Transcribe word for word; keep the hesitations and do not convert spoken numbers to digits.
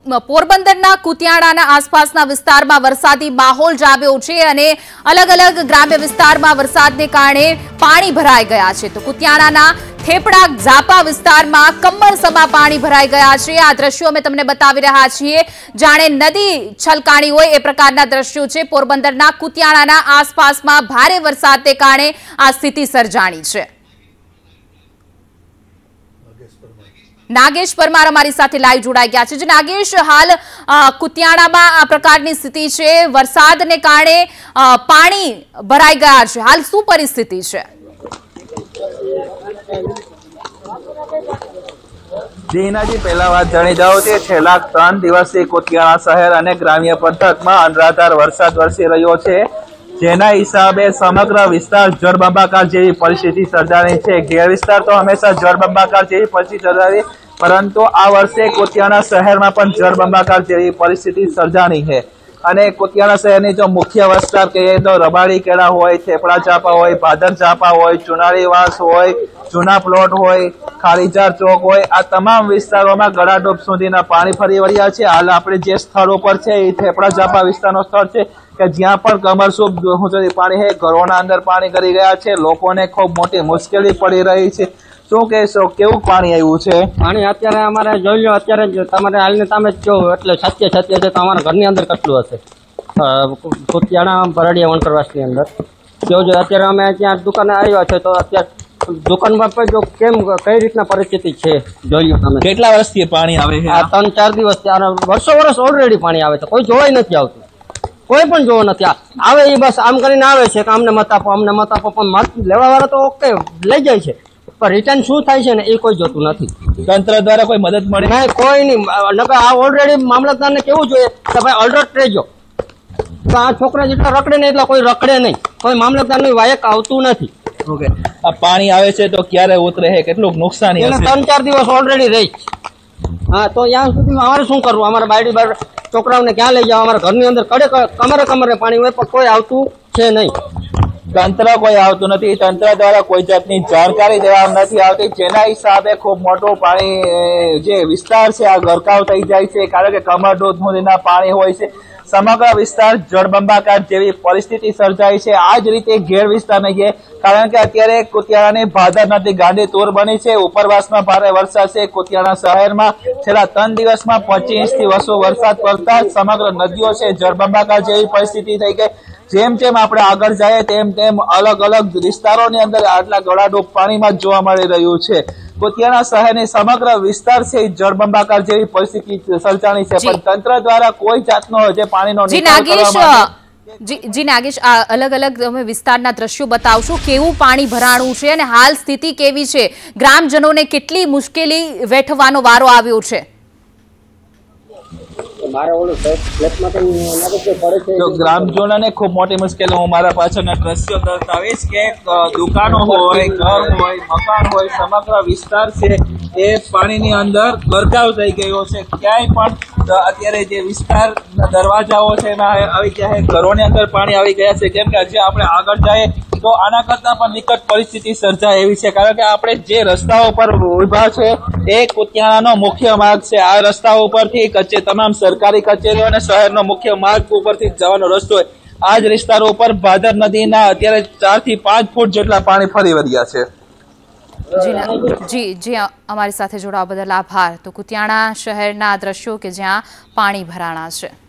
પોરબંદરના કુતિયાણાના આસપાસના વિસ્તારમાં વરસાદી માહોલ જામ્યો છે અને અલગ અલગ ગ્રામ્ય વિસ્તારમાં વરસાદને કારણે પાણી ભરાઈ ગયા છે તો કુતિયાણાના થેપડા ઝાપા વિસ્તારમાં કમરસમા પાણી ભરાઈ ગયા છે। આ દ્રશ્યો અમે તમને બતાવી રહ્યા છીએ જાણે નદી છલકાણી હોય એ પ્રકારના દ્રશ્યો છે। પોરબંદરના કુતિયાણાના આસપાસમાં ભારે વરસાદને કારણે આ સ્થિતિ સર્જાણી છે। नागेश परमार हमारी साथे लाइव जोड़ाई गया है। नागेश, हाल कुतियाणामां आ प्रकारनी स्थिति है, वरसादने कारणे पाणी भराई गया है, हाल शुं परिस्थिति है? जीनाजी पहला बात जाणी जाओ तो छेल्ला त्रण दिवसथी कुतियाणा शहर अने ग्राम्य पंथकमां अनराधार वरसाद वरसी रह्यो छे, जेना हिसाबे समग्र विस्तार जळबंबाकार जेवी परिस्थिति सर्जाणी छे। घेर विस्तार तो हमेशा जळबंबाकार जेवी परिस्थिति सर्जाणी, परंतु आ वर्षे कुतियाणा शहेरमां पण जळबंबाकार जेवी परिस्थिति सर्जाणी है। अने कुतियाणा शहेरनी जो मुख्य विस्तार कहीए तो रबाड़ी केड़ा होय, थेपड़ा चापा होय, भादर चापा होय, चुनाळीवास होय, जूना प्लॉट होय, खारीजार चौक होय, आ तमाम विस्तारोमां गळाडूब सुधीना पाणी फरी वळ्या छे। हाल आपणे जे स्थळो पर छे ए थेपड़ा चापा विस्तारनो स्थळ छे કે જ્યાં પણ કમરસૂબ સુધી પાણી છે, ઘરોના અંદર પાણી કરી ગયા છે, લોકોને ખૂબ મોટી મુશ્કેલી પડી રહી છે। શું કહેશો, કેવું પાણી આવ્યું છે? પાણી અત્યારે અમારે જોઈ લો, અત્યારે તમારે હાલને તમે જો એટલે સત્ય સત્ય છે તો અમારા ઘરની અંદર કેટલું હશે, કુતિયાણા ભરાડિયા વણકરવાસની અંદર જો જો અત્યારે અમે ત્યાં દુકાને આવ્યા છે તો અત્યારે દુકાનમાં પણ જો કેમ કઈ રીતના પરિસ્થિતિ છે જોઈ લો તમે। કેટલા વર્ષથી પાણી આવે છે? આ ત્રણ ચાર દિવસ વર્ષો વર્ષ ઓલરેડી પાણી આવે છે, કોઈ જોવાય નથી આવતું, કોઈ પણ જોવો નથી આવે એ બસ આમ કરીને આવે છે કે અમને મત આપો અમને મત આપો, પણ મત લેવા વાળા તો ઓકે લઈ જાય છે, પણ રિટર્ન શું થાય છે ને એ કોઈ જોતું નથી। તંત્ર દ્વારા કોઈ મદદ મળે નહીં, કોઈ નહીં। આ ઓલરેડી મામલતદારને કેવું જોઈએ કે ભાઈ અલર્ટ રહેજો, તો આ છોકરા જેટલા રખડે ને એટલા કોઈ રખડે નહીં, કોઈ મામલતદારની વાયક આવતું નથી। ઓકે, આ પાણી આવે છે તો ક્યારે ઉતરે છે, કેટલું નુકસાન એને ત્રણ ચાર દિવસ ઓલરેડી રહી। હા, તો ત્યાં સુધી અમારે શું કરવું? અમારે બાયડી બાર છોકરાઓને ક્યાં લઈ જાવ? અમારા ઘરની અંદર કડે કમરે કમરે પાણી હોય પણ કોઈ આવતું છે નહીં, તંત્ર કોઈ આવતું નથી, તંત્ર દ્વારા કોઈ જાતની જાણકારી દેવામાં નથી આવતી, જેના હિસાબે ખૂબ મોટું પાણી જે વિસ્તાર છે આ ગરકાવ થઈ જાય છે, કારણ કે કમર દૂધ સુધીના પાણી હોય છે। સમગ્ર વિસ્તાર જળબંબાકાર જેવી પરિસ્થિતિ સર્જાઈ છે। આ જ રીતે ઘેર વિસ્તારમાં છે, કારણ કે અત્યારે કુતિયાણાની ભાદર નદી ગાંડી તૂર બની છે। ઉપરવાસમાં ભારે વરસાદ છે। કુતિયાણા શહેરમાં છેલ્લા ત્રણ દિવસમાં પચીસ ઇંચથી વધુ વરસાદ પડતા સમગ્ર નદીઓ છે જળબંબાકાર જેવી પરિસ્થિતિ થઈ ગઈ। જેમ જેમ આપણે આગળ જઈએ તેમ તેમ અલગ અલગ વિસ્તારોની અંદર આટલા ગળાડૂબ પાણીમાં જોવા મળી રહ્યું છે। કુતિયાણા શહેરની સમગ્ર વિસ્તાર છે જળબંબાકાર જેવી પરિસ્થિતિ સર્જાણી છે, પણ તંત્ર દ્વારા કોઈ જાતનો જે પાણીનો નિકાલ કરવામાં જી જી નાગેશ, આ અલગ અલગ તમે વિસ્તારના દ્રશ્યો બતાવશો, કેવું પાણી ભરાણું છે અને હાલ સ્થિતિ કેવી છે, ગ્રામજનોને કેટલી મુશ્કેલી વેઠવાનો વારો આવ્યો છે? તો ગ્રામજનોને ખૂબ મોટી મુશ્કેલી, હું મારા પાછળના દ્રશ્યો દર્શાવીશ કે દુકાનો હોય, ઘર હોય, મકાન હોય, સમગ્ર વિસ્તાર છે એ પાણીની અંદર ગરકાવ થઈ ગયો છે। ક્યાંય પણ અત્યારે જે વિસ્તાર દરવાજાઓ છે એમાં આવી ગયા છે, ઘરોની અંદર પાણી આવી ગયા છે, કેમ કે હજી આપણે આગળ જઈએ તો આના કરતા પણ નિકટ પરિસ્થિતિ સર્જાય એવી છે, કારણ કે આપણે જે રસ્તાઓ પર ઉભા છે એ કુતિયાણાનો મુખ્ય માર્ગ છે। આ રસ્તા ઉપરથી કચે તમામ સરકારી કચેરીઓ અને શહેરનો મુખ્ય માર્ગ ઉપરથી જવાનો રસ્તો હોય, આ જ વિસ્તારો ઉપર ભાદર નદીના અત્યારે ચાર થી પાંચ ફૂટ જેટલા પાણી ફરી વળ્યા છે। જી જી અમારી સાથે જોડાવા બદલ આભાર। તો કુતિયાણા શહેરના દ્રશ્યો કે જ્યાં પાણી ભરાણા છે।